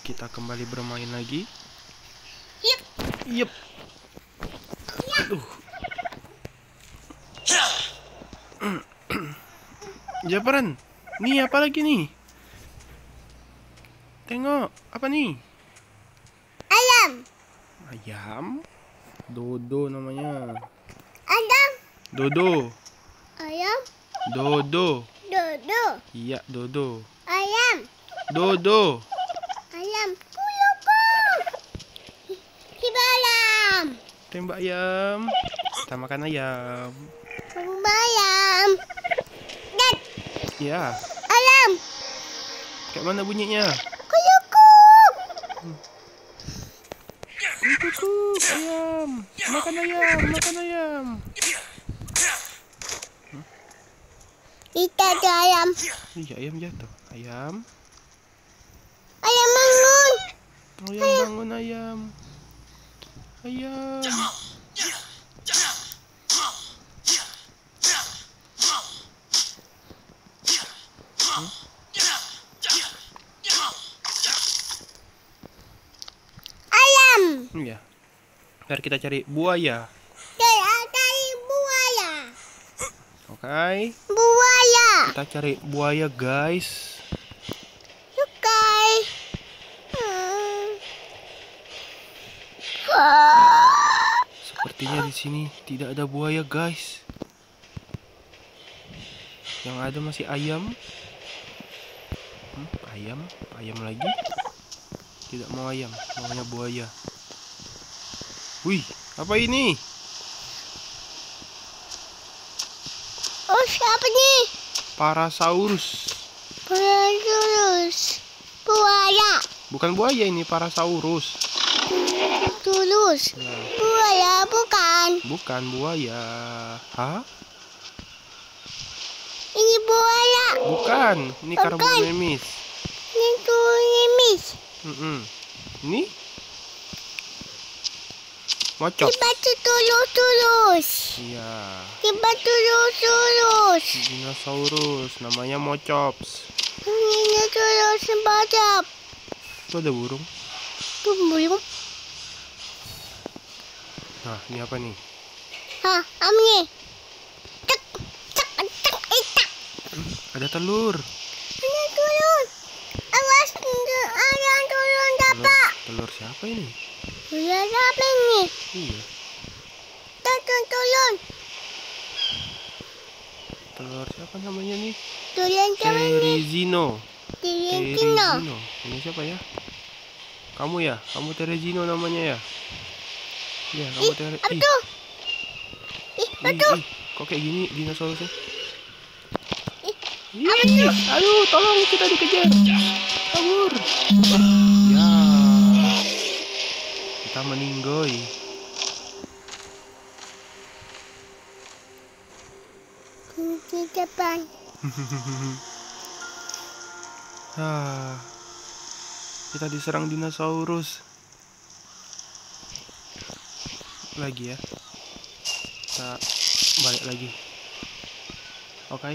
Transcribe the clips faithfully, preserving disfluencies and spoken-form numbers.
kita kembali bermain lagi. Yep. Yep. Aduh. Jabaran. Nih apa lagi nih? Tengok, apa nih? Ayam. Ayam. Dodo namanya. Ayam. Dodo. Ayam. Dodo. Dodo. Iya, Dodo. Ayam. Dodo. Ayam. Kuluku. Hibalam. Tembak ayam. Kita makan ayam. Ayam. Dan Ya. ayam. Kayak mana bunyinya? Kuluku. Kukuk, ayam. Makan ayam, makan ayam. Kita ada ayam. Iya, ayam jatuh. Ayam. Ayam bangun. Ayam bangun ayam. Ayam. Hmm? Ayam. Iya. Ntar kita cari buaya. Kita cari buaya. Oke. Buaya. Kita cari buaya, guys. Oke. Hmm. Sepertinya di sini tidak ada buaya, guys. Yang ada masih ayam. Hmm, ayam, ayam lagi. Tidak mau ayam, maunya buaya. Wih, apa ini? Oh, siapa nih? Parasaurus. Tulus. Buaya. Bukan buaya ini, Parasaurus. Tulus. Nah, Buaya bukan. bukan buaya. Hah? Ini buaya. Bukan, ini Bukan. Carbonemis. Ini tulimis. Mm-mm. Ini mocop. Di batu tulus-tulus. Iya, Di batu tulus-tulus. dinosaurus, namanya mocops. Ini tulus badap. Itu ada burung. Tumbuh. Nah, ini apa nih? Hah, amni. Cek, cek, cek, itak. Ada telur. Ini turun. Awas, ada turun Telur, dapat. telur siapa ini? Sudah apa ini? Iya, Turun, turun. telur siapa namanya nih? Turun sama ini. Terizino. Turun, Cina. Terizino. Ini siapa ya? Kamu ya? Kamu Terizino namanya ya? Iya, kamu Ih, Terizino. apa tuh? Ih, apa tuh? Kok kayak gini dinosaurusnya? Ih, Ih, aduh, tolong kita dikejar. Kabur. Ya. Kita meninggoy. di depan. Ah, kita diserang dinosaurus. Lagi ya. Kita balik lagi. Oke.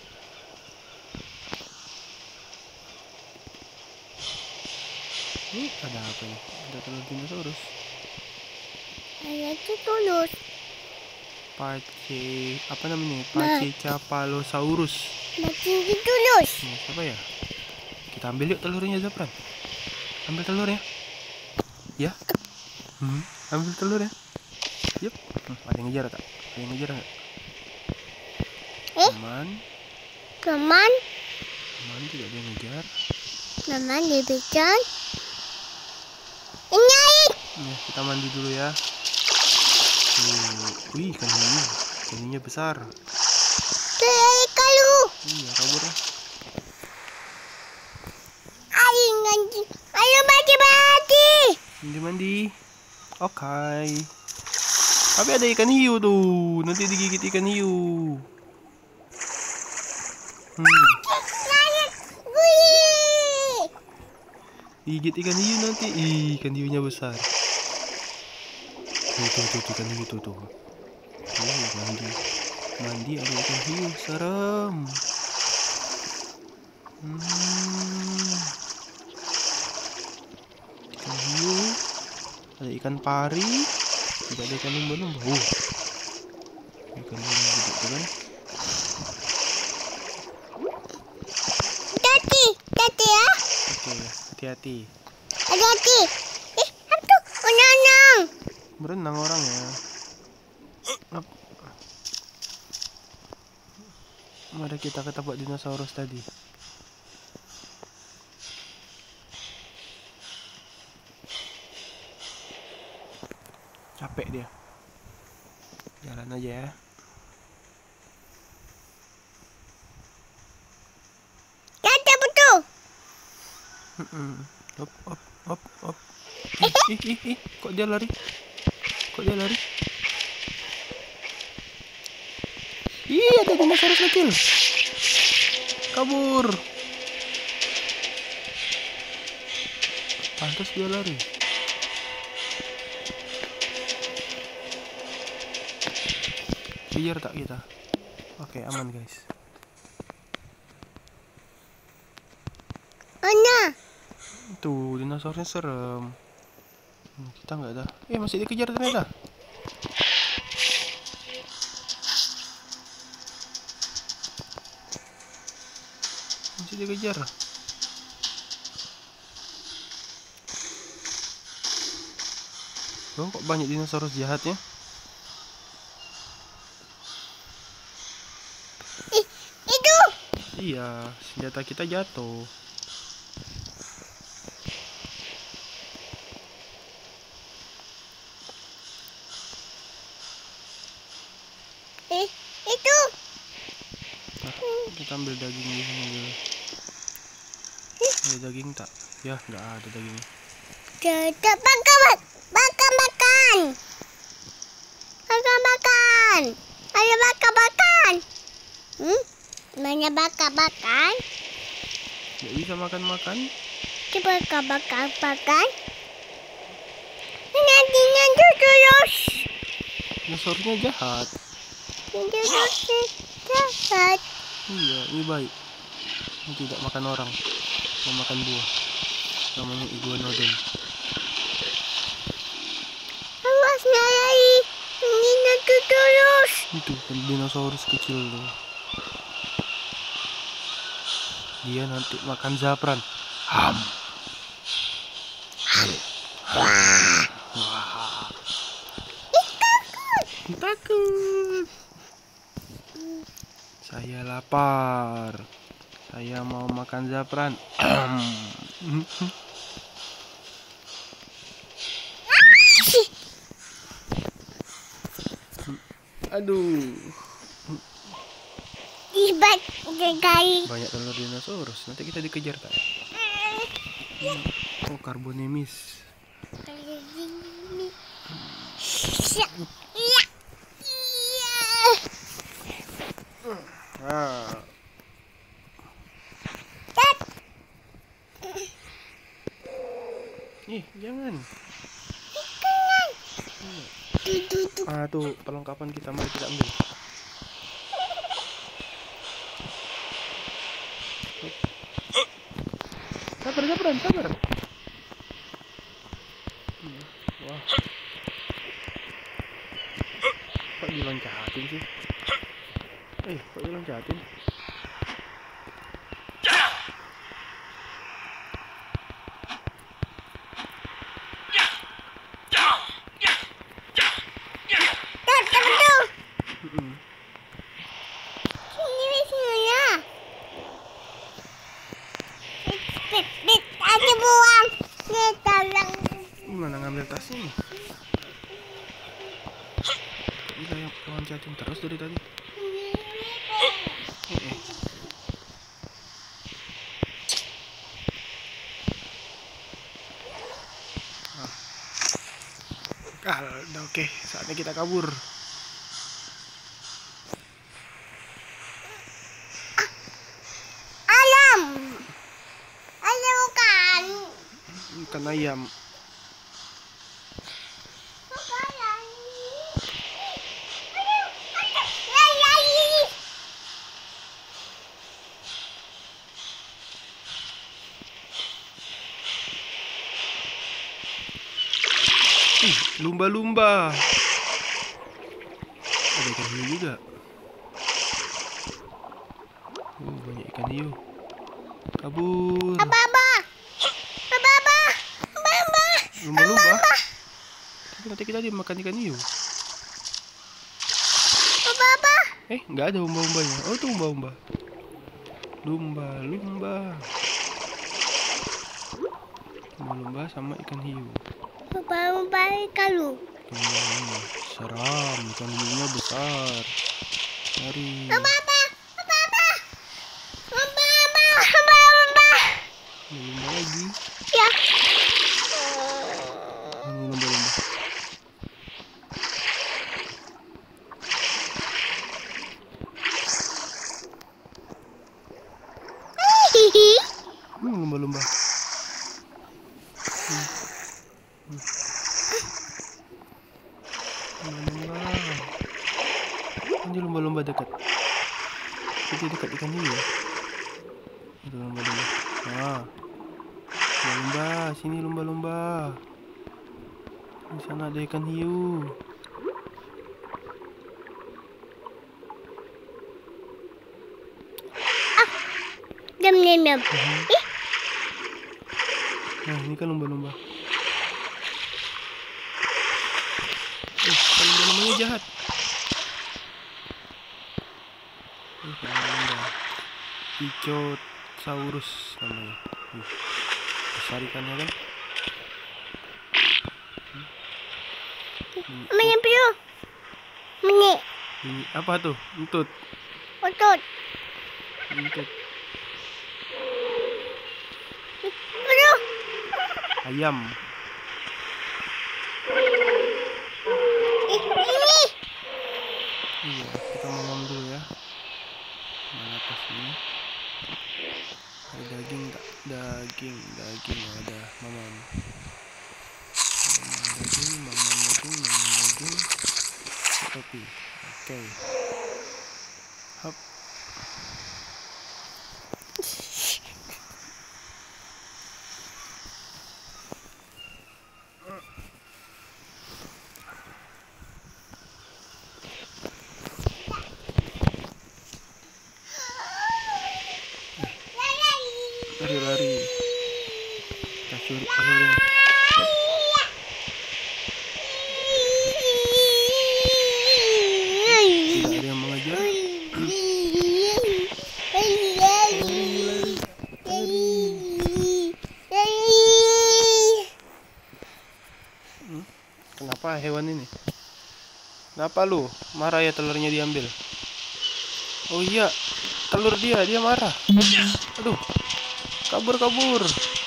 Ini ada apa nih? Ada telur dinosaurus. Ada tuh tulus. Pace, apa namanya? Pachycephalosaurus. Makin di tulus. Ini siapa ya? Kita ambil yuk telurnya, Zapran. Ambil telurnya. Ya. Hmm, ambil telur ya. Yup. Hmm, ada yang ngejar tak? Ada yang ngejar nggak? Eh? Aman. Teman, Aman, tidak ada yang ngejar. teman di becan. Nyai. Nih, kita mandi dulu ya. Tuh. Wih, ikan hiu. Ikan hiunya besar. Dari kalu. Iya, kabur ya. Ayo nanti. Ayo mati-mati. Mandi mandi. Oke. Tapi ada ikan hiu tuh. Nanti digigit ikan hiu. Hmm. Lanjut. Wih. Gigit ikan hiu nanti. Ih, ikan hiunya besar. Tuh, tuh, tuh, tuh, ikan hiu tuh, tuh. Oh, mandi. Mandi ada ikan hiu. Serem. Hmm. Ada ikan pari. Tidak ada ikan lumba-lumba. Uh. Ikan lumba gitu kan. Hati, hati ya. Oke, hati-hati. Hati-hati. Eh, hantu menanang. Berenang orangnya. Up. Mari kita ke tempat dinosaurus tadi. Capek dia. Jalan aja ya. Kata betul. Hop, hop, hop, hop. Ih, ih, ih, kok dia lari? Kok dia lari? Ih, ada dinosaurus kecil. Kabur. Pantas dia lari. Kejar tak kita? Oke, aman guys. Mana? Tuh, dinosaurusnya serem. Hmm, kita nggak ada. Eh, masih dikejar ternyata. Masih dikejar. Oh, kok banyak dinosaurus jahatnya? Ih, itu. Iya, senjata kita jatuh. Eh, itu. Nah, kita ambil daging di sini dulu. Ada daging tak? Ya, nggak ada daging. Tetap makan, makan, makan. Makan, makan. Ayo makan, makan. Hmm? Mana makan, makan? Nggak bisa makan-makan. Coba makan, makan, makan. Nanti nanti terus. Dinosaurusnya jahat. Nanti terus jahat. Iya, ini baik. Ini tidak makan orang. Memakan buah. Namanya iguanodon. Awas nyai. Ini nanti terus. Itu kan dinosaurus kecil tuh. Dia nanti makan Zapran. Ham. Wah. Takut. Saya lapar. Saya mau makan Zapran. Aduh. Ibat kali. Banyak telur dinosaurus. Nanti kita dikejar tak? Oh, Carbonemis. Iya. Iya. Ah. Ih, jangan. Ah, tuh perlengkapan kita, mari kita ambil. Sabar, sabar, sabar. Wah. Kok diloncatin sih? Eh, kok diloncatin? Gimana ngambil tasnya nih? Gila yang loncatin terus dari tadi. Eh, eh. Ah. Ah, udah oke, saatnya kita kabur. Ayam. Ayam bukan. Ikan ayam. Ih, lumba-lumba. Ada ikan hiu juga. Oh, banyak ikan hiu. Kabur. Apa-apa? Apa-apa? Apa-apa? Lumba-lumba. Tapi nanti kita dia makan ikan hiu. Apa-apa? Eh, nggak ada lumba-lumbanya. Oh, itu lumba-lumba. Lumba-lumba. Lumba-lumba sama ikan hiu. Apa-apa kalau? Hmm, seram, ikan hiunya besar. Mari. Apa-apa? Apa-apa? Apa-apa? Apa-apa? Lumba lagi. Ya. Ini lumba-lumba. Hihi. Hmm, lumba-lumba. Hmm. Hmm. Lumba-lumba. Ini lumba-lumba dekat. Itu dekat ikan hiu ya. Itu lumba-lumba. Nah. Lumba, sini lumba-lumba. Di sana ada ikan hiu. Diam, diam, diam. Uh-huh. Ih, Nah, ini kan lumba-lumba. Eh, kan lumba-lumbanya jahat. Ini kan lumba-lumba. Ichthyosaurus namanya. Ih, besar ikannya kan. Ini, mana bro? Mana? ini apa tuh? Entut. Otot. Entut. Bro. Ayam. Eh, ini. Iya, kita mamam dulu ya. Mana tas ini? Ada daging tak? Daging, daging ada mamam. Mamam daging, mamam daging, mamam daging. Topi. Oke. Hop. Lari-lari. Kita curi telurnya. Tidak ada yang mengejar. Hmm? Kenapa hewan ini? Kenapa lu marah ya telurnya diambil? Oh iya, telur dia, dia marah. Aduh, kabur kabur.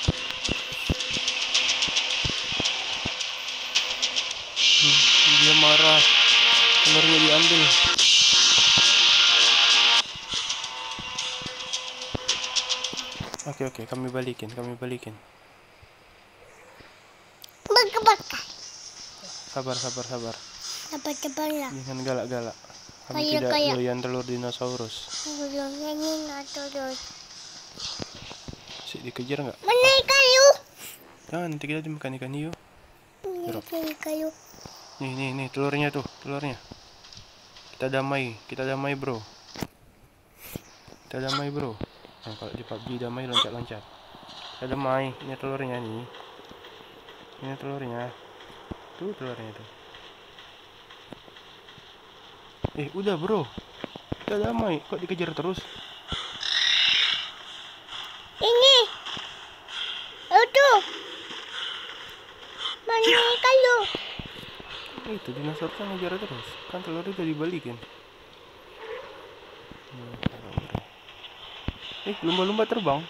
Hmm, dia marah, telurnya diambil. Oke oke, kami balikin, kami balikin. Baka-baka. Sabar sabar sabar. Apa kepala? Jangan galak-galak. Kami Kayak- tidak kayak. doyan telur dinosaurus. Ulangnya ini terus. Sik dikejar nggak? Mana kayu? Jangan, nanti kita dimakan ikan hiu. Mana kayu? Nih nih nih telurnya tuh, telurnya. Kita damai, kita damai bro. Kita damai bro. Nah, kalau di P U B G damai loncat-loncat. Kita damai, ini telurnya nih. Ini telurnya. Tuh telurnya tuh. Eh udah bro, kita damai. Kok dikejar terus? Ini. Itu. Mana kayu? Eh, itu dinosaurus kan ngejar terus. Kan telurnya udah dibalikin. Hmm, sabar, bro. Eh lumba-lumba terbang.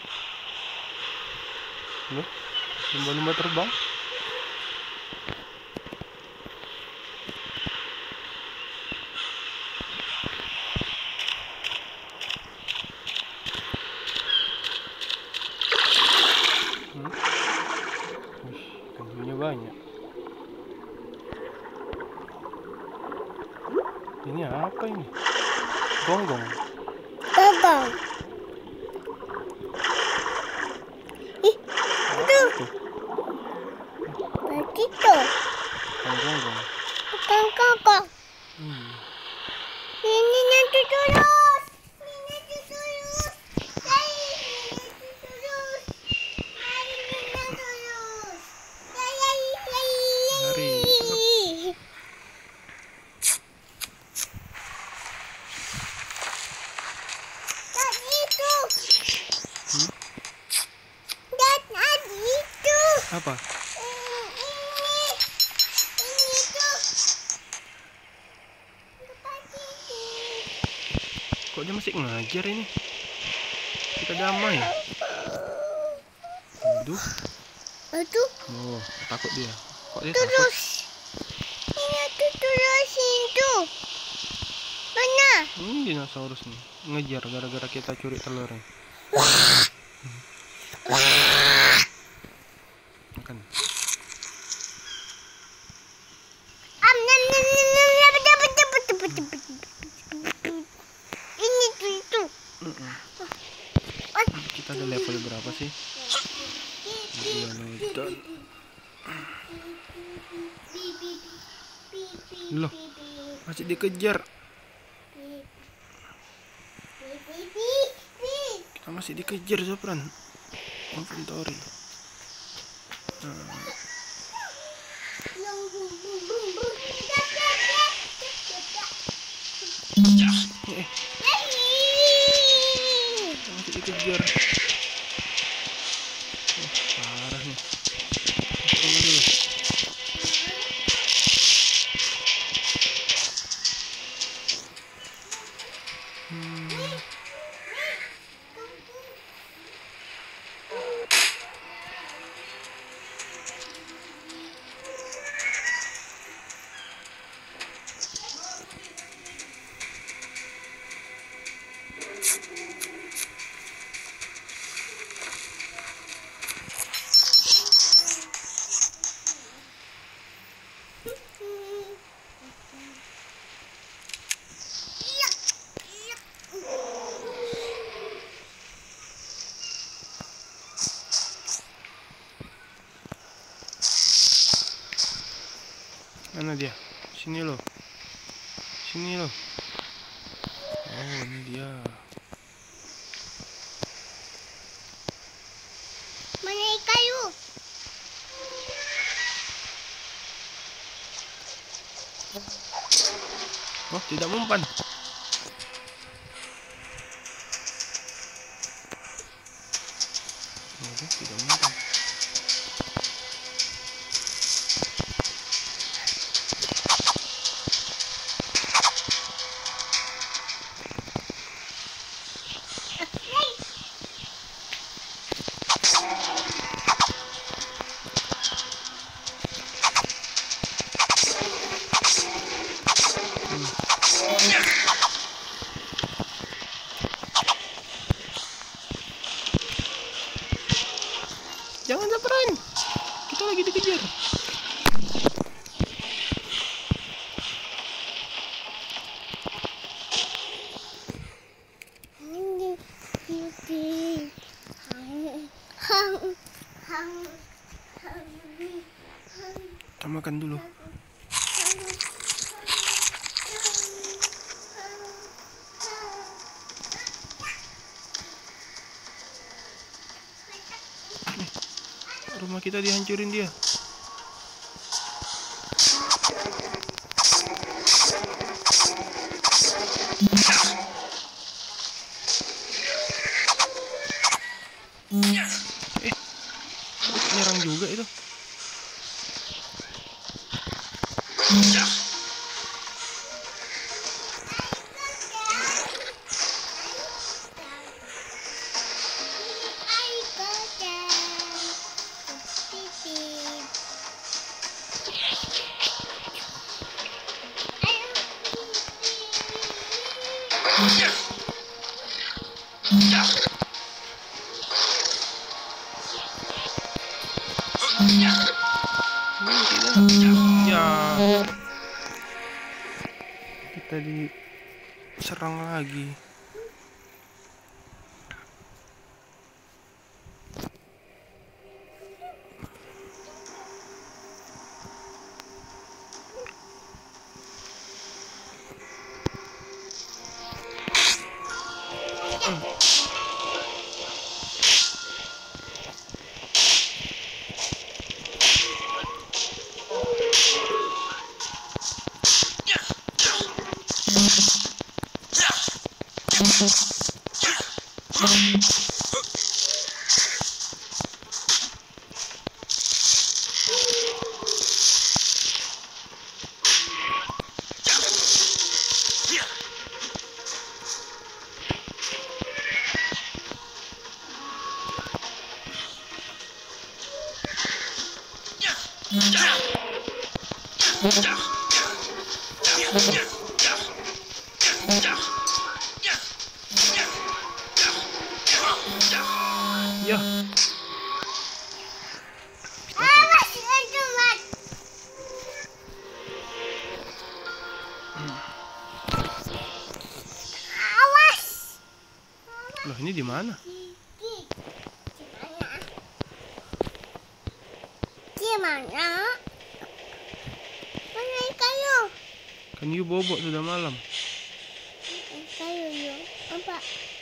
Loh, lumba-lumba terbang. Hmm? Wih, ikan hiunya banyak. Ini apa ini? Gonggong. Gagang. Ih, Apa itu? begitu. Bukan gonggong. Bukan kakak. Hmm. Ini nanti terus. Ini nanti terus. Hai, ini nanti terus. Hai, ini nanti terus. Hai, hai, hai. Lari. Dan itu. Hmm? Dan tadi itu. Apa? Ini. Ini tuh. Tadi ini. Kok dia masih ngajar ini? Kita damai. Aduh. Aduh. Oh, takut dia. Kok dia takut? Terus. Ini tuh terusin tuh. Mana? Ini dinosaurus nih. Ngejar gara-gara kita curi telurnya. Makan. Am nam nam nam nam nam dapat dapat dapat dapat. Ini tuh itu. Mm-mm. Kita ada level berapa sih? Megalodon. Loh, masih dikejar. Kita masih dikejar, Zopran. Inventory. Nah, eh, kita masih dikejar. Oh, parah nih. Masuk rumah dulu. Hmm. Mana dia? Sini loh. Sini loh. Oh, ini dia. Mana kayu? Oh, tidak mempan. Oh, dia tidak mempan. Jangan Zopran. Kita lagi dikejar. Ini ini. Hang hang hang hang. Kita makan dulu. Rumah kita dihancurin dia. Eh, nyerang juga itu. Hmm, tidak. Ya, kita diserang lagi. Ya. Awas, itu mat. Awas. Loh, ini di mana? Gimana? Mana kayu? Kan you bobok sudah malam. Kayu yuk. Apa?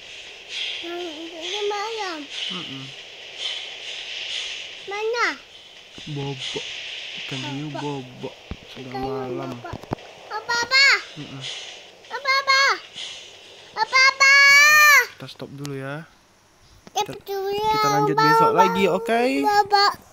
Ini malam. Mm-mm. Mana? Bobok. Kan you bobok sudah malam. Apa? Apa apa? Mm-mm. Apa apa? Apa apa? Kita stop dulu ya. Kita, Kita lanjut besok lagi, oke? Baba.